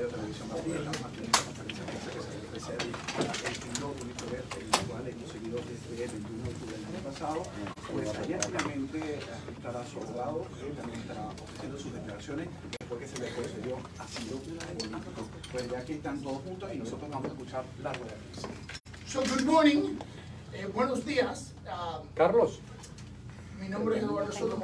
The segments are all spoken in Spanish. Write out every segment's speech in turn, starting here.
de televisión Martín, aquí en esta conferencia de prensa que se dio precede el no tuviste ver, el cual hemos seguido desde el 21 de octubre del año pasado, pues ayer finalmente estará su abogado, también estará ofreciendo sus declaraciones después que se le concedió asilo político. Pues ya aquí están todos juntos y nosotros vamos a escuchar la rueda de prensa. So good morning, buenos días. Carlos. Mi nombre es Eduardo Soto.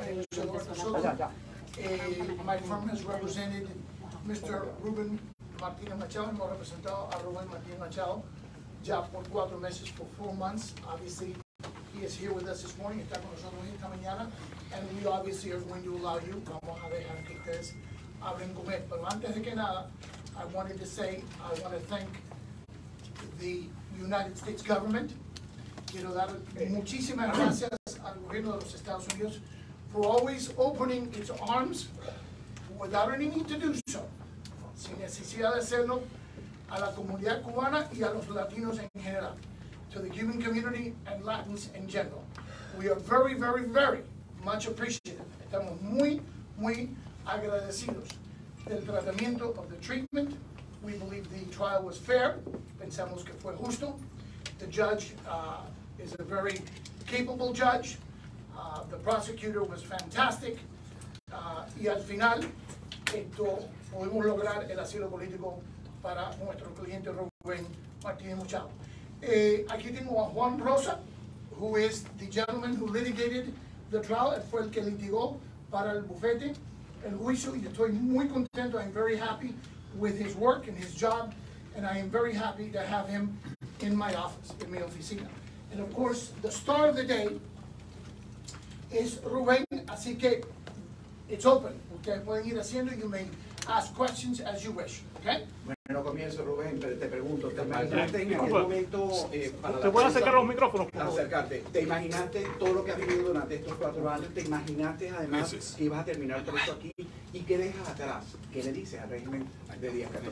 My firm has represented Mr. Ruben Martínez Machado. Hemos representado a Rubén Martínez Machado ya por 4 meses, for 4 months. Obviously, he is here with us this morning. Está con nosotros esta mañana. And we obviously are going to allow you. Vamos a dejar que ustedes hablen con él. Pero antes de que nada, I wanted to say, I want to thank the United States government. Quiero dar muchísimas gracias al gobierno de los Estados Unidos for always opening its arms without any need to do so, sin necesidad de hacerlo, a la comunidad cubana y a los latinos en general, to the Cuban community and Latins in general. We are very, very, very much appreciative. Estamos muy, muy agradecidos del tratamiento of the treatment. We believe the trial was fair. Pensamos que fue justo. The judge is a very capable judge. The prosecutor was fantastic. Y al final, pudimos lograr el asilo político para nuestro cliente Rubén Martínez Machado. Aquí tengo a Juan Rosa, who is the gentleman who litigated the trial. Él fue el que litigó para el bufete el juicio, y estoy muy contento. I'm very happy with his work and his job, and I am very happy to have him in my office, in mi oficina. And of course, the star of the day is Rubén, así que it's open. Ustedes pueden ir haciendo, you may ask questions as you wish, okay? Bueno, comienzo, Rubén, pero te pregunto, ¿te imaginaste en aquel momento para ¿Te puedes acercar los micrófonos? Acercarte. ¿Te imaginaste todo lo que has vivido durante estos 4 años? ¿Te imaginaste además que ibas a terminar por esto aquí? ¿Y qué dejas atrás? ¿Qué le dices al régimen de Díaz-Canel?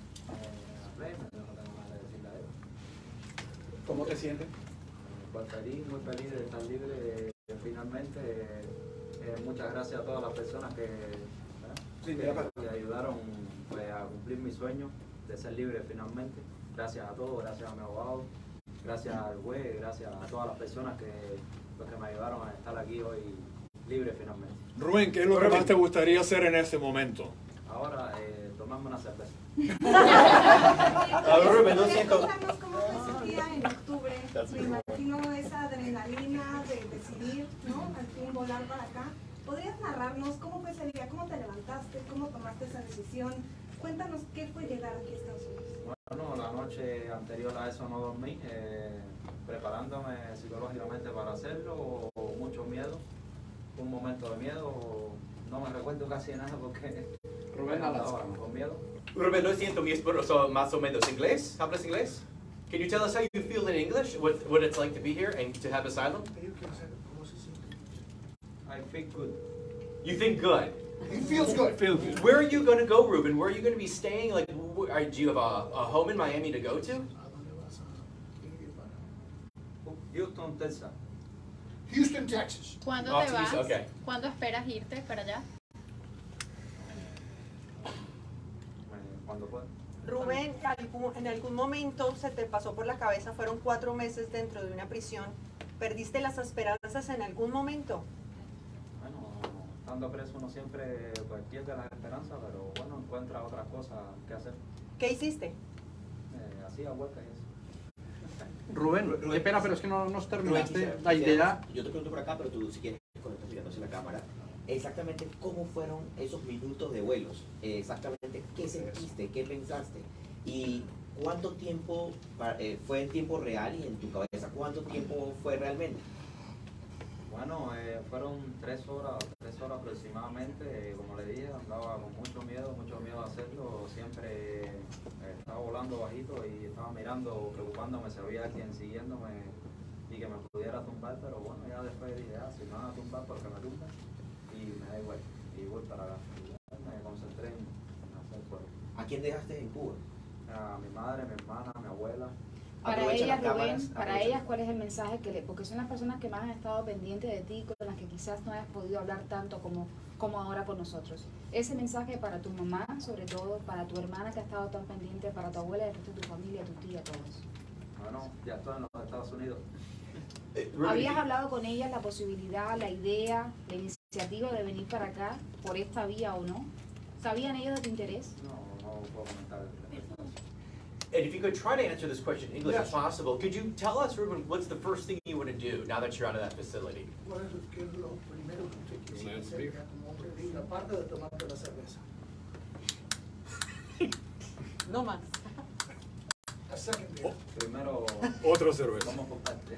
¿Cómo te sientes? Pues feliz, muy feliz de estar libre finalmente. Muchas gracias a todas las personas que ayudaron pues, a cumplir mi sueño de ser libre finalmente. Gracias a todos, gracias a mi abogado, gracias al juez, gracias a todas las personas que me ayudaron a estar aquí hoy libre finalmente. Rubén, ¿qué es lo que más te gustaría hacer en ese momento? Ahora, tomarme una cerveza. Rubén, lo siento. ¿Cómo te sentías en octubre? Me imagino esa adrenalina de decidir, ¿no? Al fin volar para acá. ¿Podrías narrarnos cómo fue ese día? ¿Cómo te levantaste? ¿Cómo tomaste esa decisión? Cuéntanos qué fue llegar aquí a Estados Unidos. Bueno, la noche anterior a eso no dormí, preparándome psicológicamente para hacerlo, mucho miedo, un momento de miedo, no me recuerdo casi nada porque Rubén andaba con miedo. Rubén, lo siento, mi esposo más o menos inglés. ¿Hablas inglés? Can you tell us how you feel in English? What it's like to be here and to have asylum? I feel good. You think good? He feels good. Where are you going to go, Ruben? Where are you going to be staying? Like, do you have a home in Miami to go to? Houston, Texas. Houston, Texas. ¿Cuándo Off te to vas? Houston, okay. ¿Cuándo esperas irte para allá? Cuando pueda. Rubén, en algún momento se te pasó por la cabeza, fueron 4 meses dentro de una prisión, ¿perdiste las esperanzas en algún momento? Bueno, estando preso uno siempre pues, pierde las esperanzas, pero bueno, encuentra otras cosas que hacer. ¿Qué hiciste? Hacía huelgas y eso. Rubén, qué pena, pero es que no nos terminaste Rubén, la idea. Yo te pregunto por acá, pero tú si quieres, cuando estás mirando hacia la cámara, exactamente cómo fueron esos minutos de vuelos, exactamente qué sentiste, qué pensaste y cuánto tiempo fue en tiempo real y en tu cabeza, cuánto tiempo fue realmente. Bueno, fueron 3 horas aproximadamente, como le dije, andaba con mucho miedo a hacerlo, siempre estaba volando bajito y estaba mirando, preocupándome si había alguien siguiéndome y que me pudiera tumbar, pero bueno, ya después dije, si me van a tumbar, porque me tumban y me da igual, y voy para acá. Me concentré en hacer fuego. ¿A quién dejaste en Cuba? A mi madre, mi hermana, mi abuela. Para Aprovecha ellas, las Rubén, cámaras, para aprovecha. ellas, ¿cuál es el mensaje que le...? Porque son las personas que más han estado pendientes de ti, con las que quizás no hayas podido hablar tanto como como ahora con nosotros. Ese mensaje para tu mamá, sobre todo, para tu hermana que ha estado tan pendiente, para tu abuela, el resto de tu familia, tu tía, todos. Bueno, ya estoy en los Estados Unidos. ¿Habías hablado con ellas la posibilidad, la idea, la iniciativa de venir para acá por esta vía o no? ¿Sabían ellos de tu interés? No puedo comentar. And if you could try to answer this question in English Yes. if possible, could you tell us, Ruben, what's the first thing you want to do now that you're out of that facility? ¿Qué es lo primero que usted quisiera hacer ya como hombre libre, aparte de tomarte la cerveza? No más. A second beer. Primero, Otra cerveza. vamos por parte.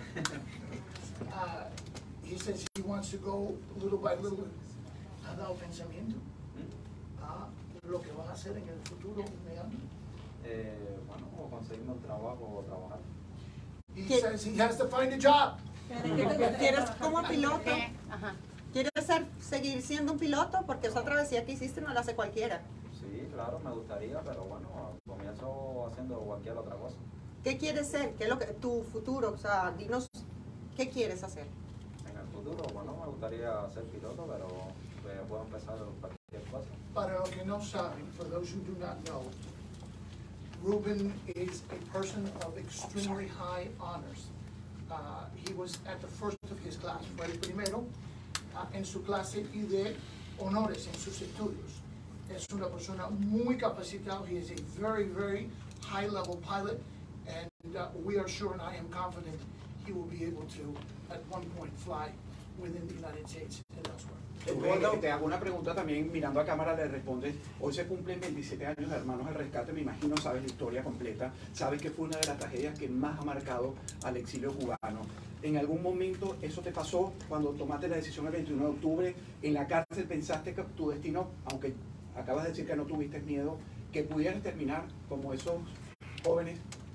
He says he wants to go little by little. ¿Ha dado pensamiento a lo que van a hacer en el futuro inmediato? Bueno, o conseguimos un trabajo o trabajar. He says he has to find a job. ¿Quieres como piloto? Ajá. ¿Quieres seguir siendo un piloto? Porque esa travesía que hiciste no la hace cualquiera. Sí, claro, me gustaría, pero bueno, comienzo haciendo cualquier otra cosa. ¿Qué quieres ser? ¿Qué es lo que, tu futuro? O sea, dinos, ¿qué quieres hacer? En el futuro, bueno, me gustaría ser piloto, pero puedo empezar cualquier cosa. Para los que no saben, for those who do not know, Ruben is a person of extremely high honors. He was at the first of his class, fue el primero en su clase y de honores en sus estudios. Es una persona muy capacitada. He is a very, very high-level pilot, and we are sure, and I am confident, he will be able to, at one point, fly within the United States and elsewhere. Eduardo, te hago una pregunta también, mirando a cámara le respondes. Hoy se cumplen 27 años de Hermanos al Rescate, me imagino sabes la historia completa, sabes que fue una de las tragedias que más ha marcado al exilio cubano. ¿En algún momento eso te pasó cuando tomaste la decisión el 21 de octubre? ¿En la cárcel pensaste que tu destino, aunque acabas de decir que no tuviste miedo, que pudieras terminar como esos jóvenes?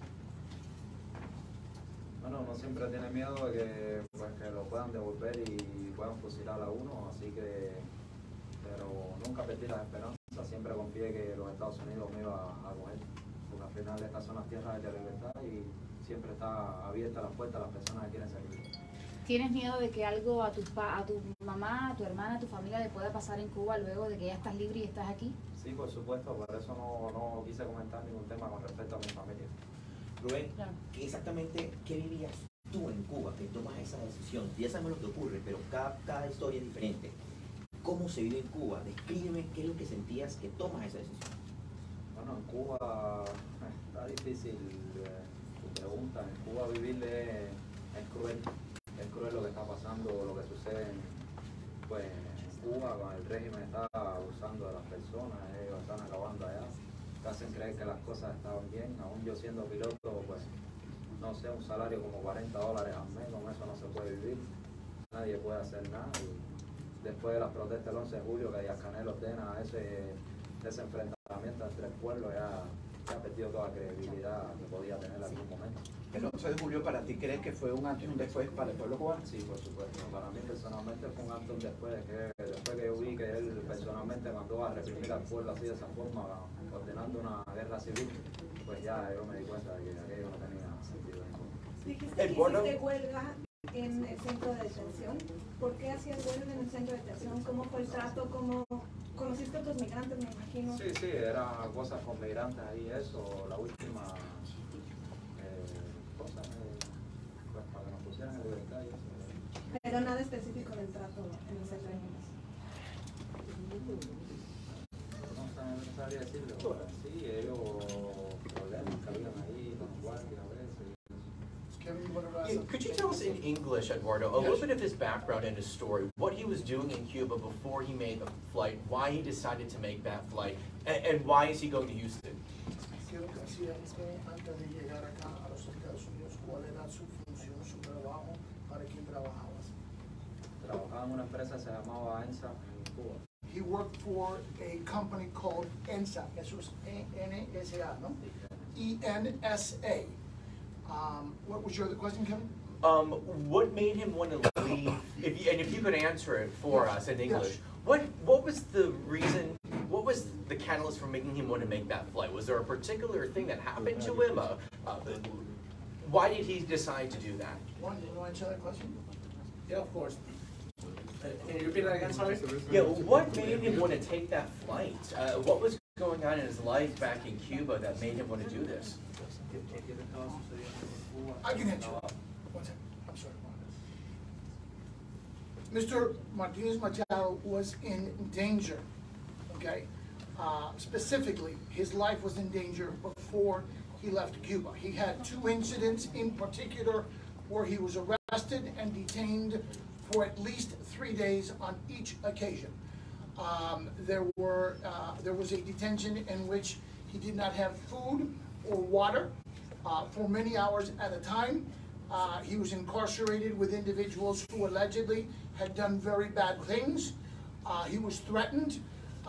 Bueno, uno siempre tiene miedo de que, pues, que lo puedan devolver y puedan fusilar a uno, así que, pero nunca perdí las esperanzas, siempre confié que los Estados Unidos me iba a coger, porque al final estas son las tierras de la libertad y siempre está abierta la puerta a las personas que quieren salir. ¿Tienes miedo de que algo a tu mamá, a tu hermana, a tu familia le pueda pasar en Cuba luego de que ya estás libre y estás aquí? Sí, por supuesto, por eso no quise comentar ningún tema con respecto a mi familia. Rubén, Claro. exactamente qué vivías tú en Cuba que tomas esa decisión? Ya sabemos lo que ocurre, pero cada historia es diferente. ¿Cómo se vive en Cuba? Descríbeme qué es lo que sentías que tomas esa decisión. Bueno, en Cuba está difícil, tu pregunta. En Cuba vivir es cruel. Es cruel lo que está pasando, lo que sucede pues, en Cuba, con el régimen está abusando de las personas, ellos están acabando allá. Te hacen creer que las cosas estaban bien, aún yo siendo piloto, pues, no sé, un salario como $40 al mes, con eso no se puede vivir, nadie puede hacer nada. Y después de las protestas del 11 de julio, que Díaz-Canel ordena ese enfrentamiento entre el pueblo, ya perdió toda credibilidad que podía tener en algún momento. El 11 de julio para ti, ¿crees que fue un antes y un después para el pueblo cubano? Sí, por supuesto. Para mí personalmente fue un antes y un después, después que yo vi que él personalmente mandó a reprimir al pueblo así de esa forma, ordenando una guerra civil, pues ya yo me di cuenta de que aquello no tenía sentido. Dijiste que hiciste huelga en el centro de detención. ¿Por qué hacías huelga en el centro de detención? ¿Cómo fue el trato? ¿Cómo conociste a otros migrantes, me imagino? Sí, era cosas con migrantes ahí, eso, la última cosa, pues para que nos pusieran en libertad y eso. Pero nada específico del trato en ese régimen. No sabría decirlo. Sí, ellos problemas que habían ahí, los guardias a veces. Could you tell us in English, Eduardo, a little bit of his background and his story, what he was doing in Cuba before he made the flight, why he decided to make that flight, and why is he going to Houston? ¿Qué es lo que hacía antes de llegar acá a los Estados Unidos? ¿Cuál era su función, su trabajo? ¿Para quién trabajabas? Trabajaba en una empresa que se llamaba ENSA en Cuba. He worked for a company called ENSA. Eso es E-N-S-A, ¿no? E-N-S-A. What was your other question, Kevin? What made him want to leave? If you could answer it for us in English, what was the reason? What was the catalyst for making him want to make that flight? Was there a particular thing that happened to him? Why did he decide to do that? Juan, did you answer that question? Yeah, of course. Can you repeat that again, sorry? Yeah, what made him want to take that flight? What was going on in his life back in Cuba that made him want to do this? I can answer. One second. I'm sorry. Mr. Martinez Machado was in danger, okay? Specifically, his life was in danger before he left Cuba. He had 2 incidents in particular where he was arrested and detained for at least 3 days on each occasion. There was a detention in which he did not have food or water for many hours at a time. He was incarcerated with individuals who allegedly had done very bad things. He was threatened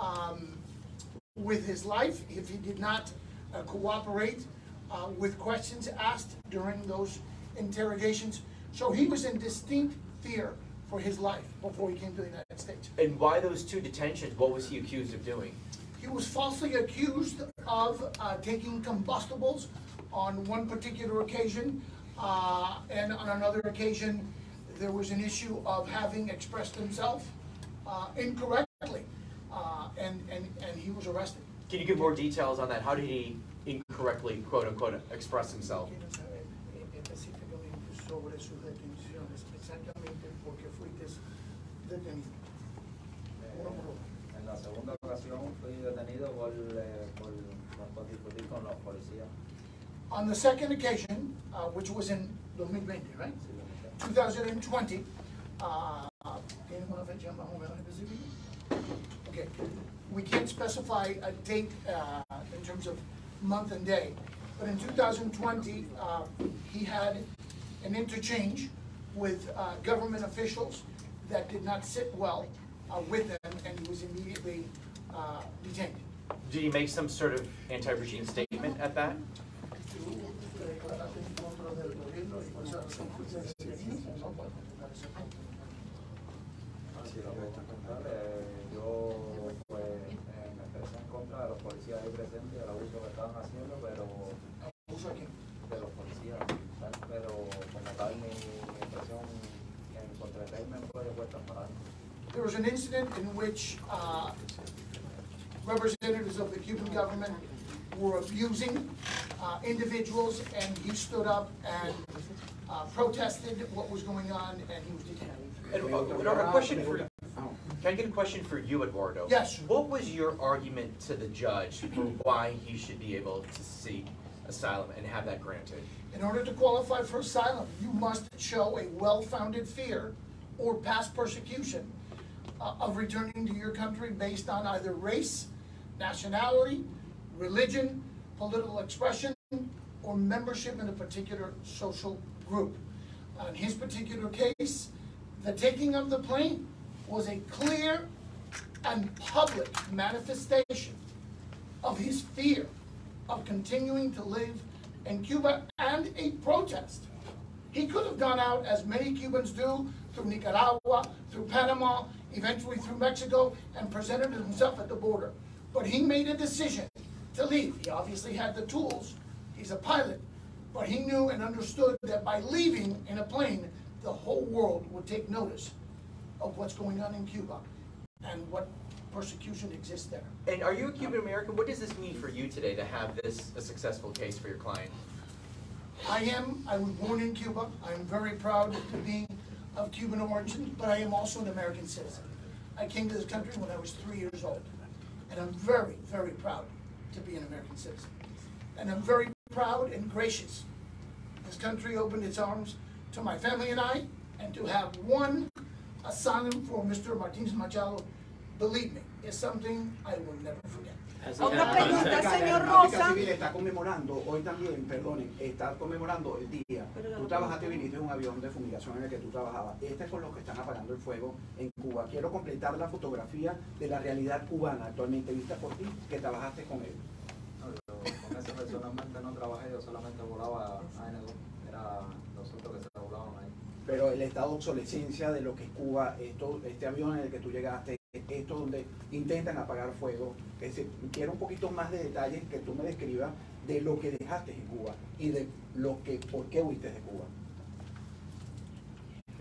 with his life if he did not cooperate with questions asked during those interrogations. So he was in distinct fear for his life before he came to the United States. And why those 2 detentions? What was he accused of doing? He was falsely accused of taking combustibles on one particular occasion, and on another occasion there was an issue of having expressed himself incorrectly, and he was arrested. Can you give more details on that? How did he incorrectly, quote unquote, express himself? Sobre sus detenciones, exactamente porque fuiste detenido. En la segunda ocasión fui detenido por discutir con los policías. On the second occasion, which was in 2020, right? 2020, ¿tiene una fecha más o menos específica? Okay, we can't specify a date in terms of month and day, but in 2020, he had an interchange with government officials that did not sit well with them, and he was immediately detained. Did he make some sort of anti-regime statement at that? Yo pues, me expresé en contra de los policías ahí presentes, del abuso que estaban haciendo, pero de los policías, pero como tal mi expresión en contra de él me fue de vuelta para él. There was an incident in which representatives of the Cuban government were abusing individuals, and he stood up and protested what was going on, and he was detained. And a question for you. Can I get a question for you, Eduardo? Yes. What was your argument to the judge for why he should be able to seek asylum and have that granted? In order to qualify for asylum, you must show a well-founded fear or past persecution of returning to your country based on either race, nationality, religion, political expression, or membership in a particular social group. In his particular case, the taking of the plane was a clear and public manifestation of his fear of continuing to live in Cuba and a protest. He could have gone out, as many Cubans do, through Nicaragua, through Panama, eventually through Mexico, and presented himself at the border. But he made a decision to leave. He obviously had the tools. He's a pilot. But he knew and understood that by leaving in a plane, the whole world would take notice of what's going on in Cuba and what persecution exists there. And are you a Cuban American? What does this mean for you today to have this a successful case for your client? I was born in Cuba. I am very proud to be of Cuban origin, but I am also an American citizen. I came to this country when I was 3 years old, and I'm very, very proud to be an American citizen. And I'm very proud and gracious. This country opened its arms to my family and I, and to have one asylum for Mr. Martinez Machado, believe me, is something I will never forget. Otra pregunta, señor La Rosa. República Civil está conmemorando, hoy también, perdonen, está conmemorando el día. Tú trabajaste, viniste en un avión de fumigación en el que tú trabajabas. Este es con los que están apagando el fuego en Cuba. Quiero completar la fotografía de la realidad cubana actualmente vista por ti, que trabajaste con él. No, con eso personalmente no trabajé, yo solamente volaba AN2, era los otros que se volaban ahí. Pero el estado de obsolescencia de lo que es Cuba, este avión en el que tú llegaste, esto donde intentan apagar fuego, quiero un poquito más de detalles que tú me describas de lo que dejaste en Cuba y de lo que, por qué huiste de Cuba.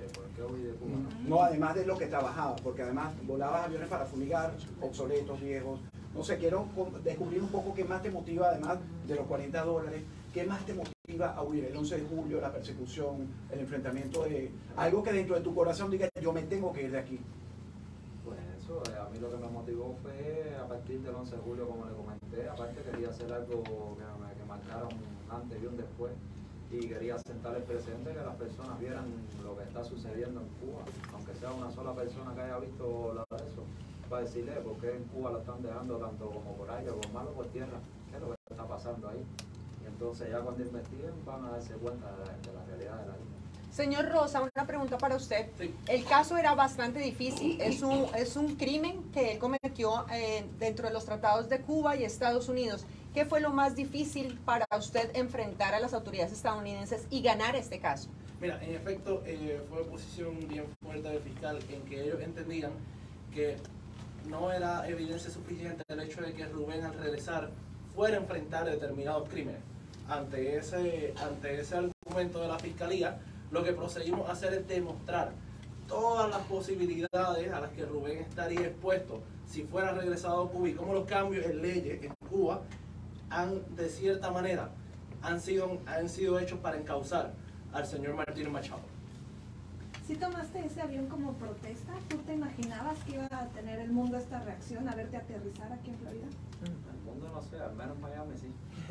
¿Por qué huí de Cuba? No, además de lo que trabajaba, porque además volabas aviones para fumigar, obsoletos, viejos. No sé, quiero descubrir un poco qué más te motiva, además de los $40, qué más te motiva a huir. El 11 de julio, la persecución, el enfrentamiento de algo que dentro de tu corazón diga, yo me tengo que ir de aquí. Pues eso, a mí lo que me motivó fue a partir del 11 de julio, como le comenté. Aparte quería hacer algo que marcara un antes y un después. Y quería sentar el precedente, que las personas vieran lo que está sucediendo en Cuba, aunque sea una sola persona que haya visto eso, para decirle por qué en Cuba lo están dejando tanto como por aire, como malo por tierra, qué es lo que está pasando ahí. Y entonces ya cuando investiguen van a darse cuenta de la realidad de la isla. Señor Rosa, una pregunta para usted. Sí. El caso era bastante difícil, es un crimen que él cometió dentro de los tratados de Cuba y Estados Unidos. ¿Qué fue lo más difícil para usted enfrentar a las autoridades estadounidenses y ganar este caso? Mira, en efecto, fue una posición bien fuerte del fiscal en que ellos entendían que no era evidencia suficiente el hecho de que Rubén al regresar fuera a enfrentar determinados crímenes. Ante ese argumento de la fiscalía, lo que procedimos a hacer es demostrar todas las posibilidades a las que Rubén estaría expuesto si fuera regresado a Cuba y cómo los cambios en leyes en Cuba de cierta manera han sido hechos para encauzar al señor Martínez Machado. Si tomaste ese avión como protesta, ¿tú te imaginabas que iba a tener el mundo esta reacción a verte aterrizar aquí en Florida? El mundo no sé, al menos Miami sí.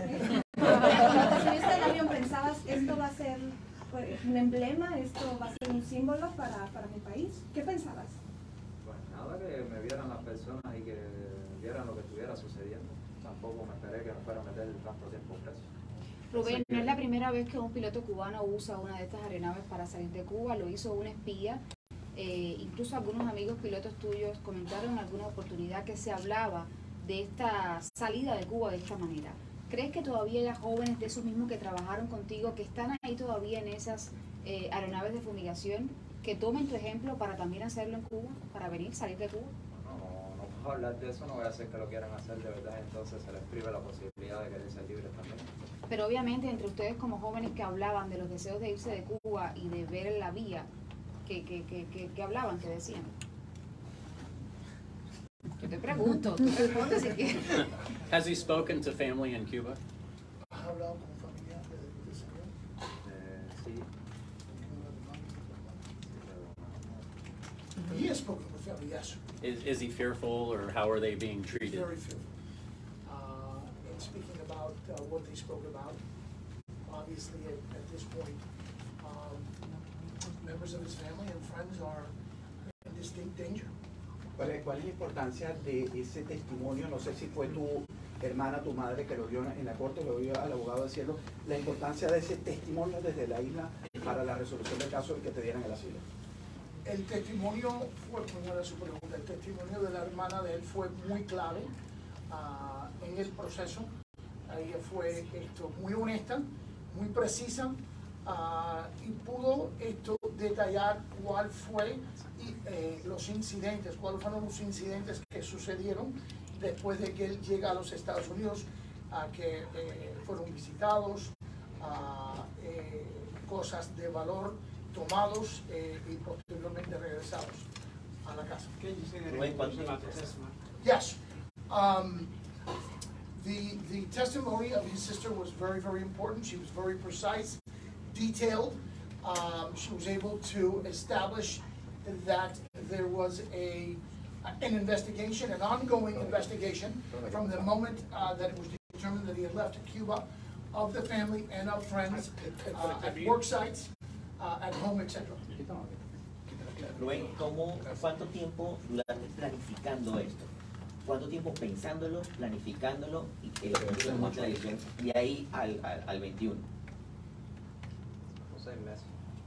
Cuando subiste el avión, ¿pensabas esto va a ser un emblema, esto va a ser un símbolo para mi país? ¿Qué pensabas? Pues nada, que me vieran las personas y que vieran lo que estuviera sucediendo. Tampoco me esperé que me fuera a meter tanto tiempo preso. Rubén, no es la primera vez que un piloto cubano usa una de estas aeronaves para salir de Cuba, lo hizo un espía. Incluso algunos amigos pilotos tuyos comentaron en alguna oportunidad que se hablaba de esta salida de Cuba de esta manera. ¿Crees que todavía hay jóvenes de esos mismos que trabajaron contigo, que están ahí todavía en esas aeronaves de fumigación, que tomen tu ejemplo para también hacerlo en Cuba, para salir de Cuba? No puedo hablar de eso, no voy a hacer que lo quieran hacer de verdad, entonces se les priva la posibilidad de querer ser libres también. Pero obviamente entre ustedes como jóvenes que hablaban de los deseos de irse de Cuba y de ver la vía, que hablaban, que decían. Yo te pregunto, tú respondes si quieres. Has he spoken to family in Cuba? ¿Has hablado con familia de señor? Sí. He has spoken with family, yes. Is he fearful, or how are they being treated? Very fearful. And speaking about what they spoke about, obviously at this point, members of his family and friends are in distinct danger. ¿Cuál es la importancia de ese testimonio? No sé si fue tu hermana, tu madre que lo dio en la corte, lo dio al abogado decirlo, la importancia de ese testimonio desde la isla para la resolución del caso y que te dieran el asilo. El testimonio fue, muy buena su pregunta, el testimonio de la hermana de él fue muy clave en el proceso. Ella fue muy honesta, muy precisa y pudo detallar cuál fue los incidentes, cuáles fueron los incidentes que sucedieron después de que él llega a los Estados Unidos, que fueron visitados, cosas de valor tomados y posteriormente regresados a la casa. Yes. The testimony of his sister was very, very important. She was very precise, detailed. She was able to establish that there was an investigation, an ongoing investigation, from the moment that it was determined that he had left Cuba, of the family and of friends, at work sites, at home, etc. Rubén, ¿cuánto tiempo duraste planificando esto? ¿Cuánto tiempo pensándolo, planificándolo y la elección de ahí al 21? 6 meses.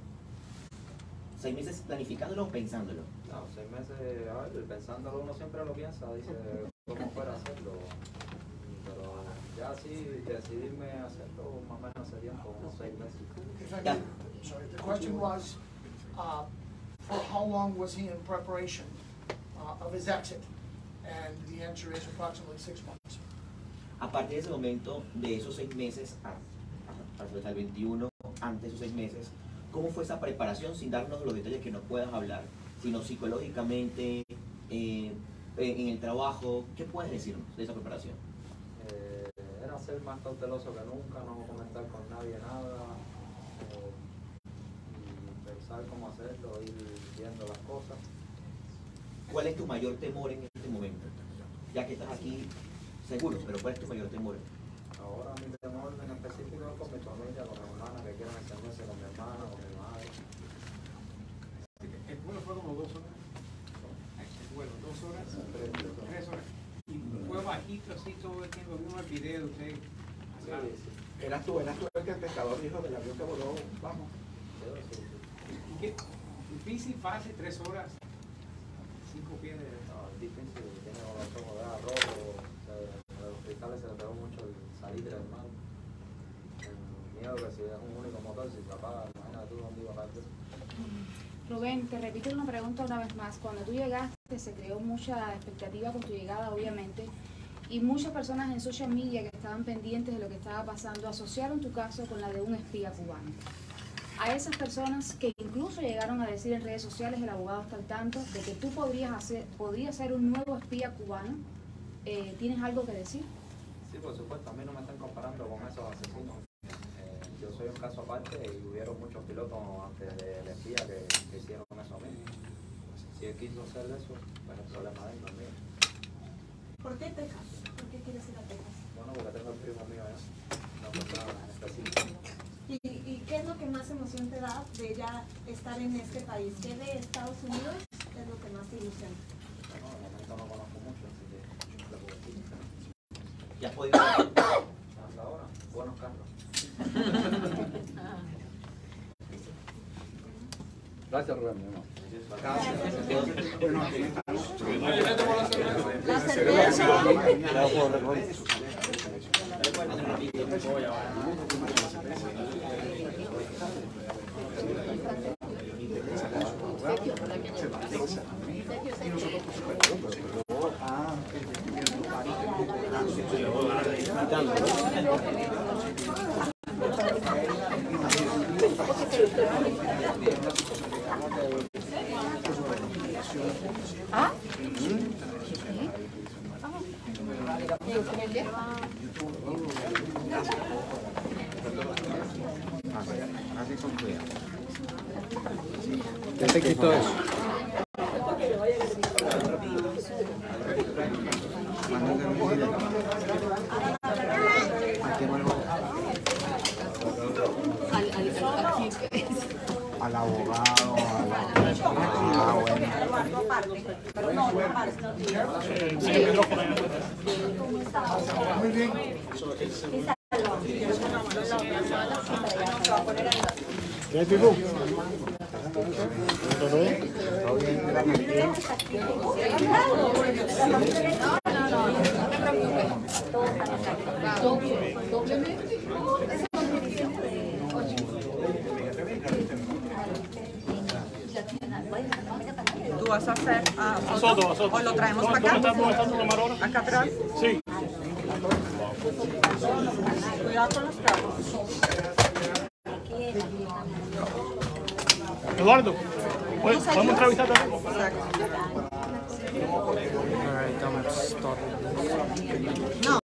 6 meses planificándolo o pensándolo. No, 6 meses, a ver, pensándolo uno siempre lo piensa, dice cómo fuera hacerlo. Pero ya sí, decidirme hacerlo más o menos serían como 6 meses. Sorry, the question was, for how long was he in preparation of his exit? And the answer is approximately 6 months. A partir de ese momento, de esos 6 meses hasta el 21, antes de esos 6 meses, ¿Cómo fue esa preparación, sin darnos los detalles que no puedas hablar, sino psicológicamente, en el trabajo? ¿Qué puedes decirnos de esa preparación? Era ser más cauteloso que nunca, no comentar con nadie nada, y pensar cómo hacerlo, ir viendo las cosas. ¿Cuál es tu mayor temor en este momento? Ya que estás aquí, seguro, pero ¿cuál es tu mayor temor? Ahora mi temor en específico es con mi familia, con mi hermana, que quieren entenderse con mi hermana, con mi madre. El vuelo fue como 2 horas. El vuelo, 2 horas, 3 horas. Y fue bajito así todo el tiempo. Vimos el video de usted. Eras tú el que el pescador dijo del avión que voló, vamos. ¿Y qué? Difícil, fácil, 3 horas. 5 pies de... No, es difícil, tiene los ojos rojos, a los cristales se le pegó mucho el salitre del mar. El miedo que si es un único motor, si se apaga, imagínate tú dónde iba a caer. Rubén, te repito una pregunta una vez más. Cuando tú llegaste se creó mucha expectativa con tu llegada, obviamente, y muchas personas en social media que estaban pendientes de lo que estaba pasando asociaron tu caso con la de un espía cubano. A esas personas que incluso llegaron a decir en redes sociales, el abogado está al tanto, de que tú podrías ser un nuevo espía cubano, ¿tienes algo que decir? Sí, por supuesto, a mí no me están comparando con esos asesinos. Yo soy un caso aparte y hubieron muchos pilotos antes del espía que hicieron eso a mí. Si él quiso hacer eso, pues el problema de él, no es mío. ¿Por qué Texas? ¿Por qué quieres ir a Texas? Bueno, porque tengo el primo mío allá, no persona en específico. ¿Y qué es lo que más emoción te da de ya estar en este país? ¿Qué de Estados Unidos es lo que más te ilusiona? Bueno, de momento no conozco mucho, así que lo puedo decir. ¿Ya has podido? Hasta ahora, buenos carros. Gracias, Rubén, mi hermano. La cerveza. ¿Ah? ¿Quién te quitó eso? Al abogado, Pero no, Muy bien. ¿Qué tipo? ¿Tú vas a hacer A Soto. o lo traemos para acá? ¿Acá atrás? Sí. Cuidado con los carros. Eduardo, ¿podemos entrevistarte? No.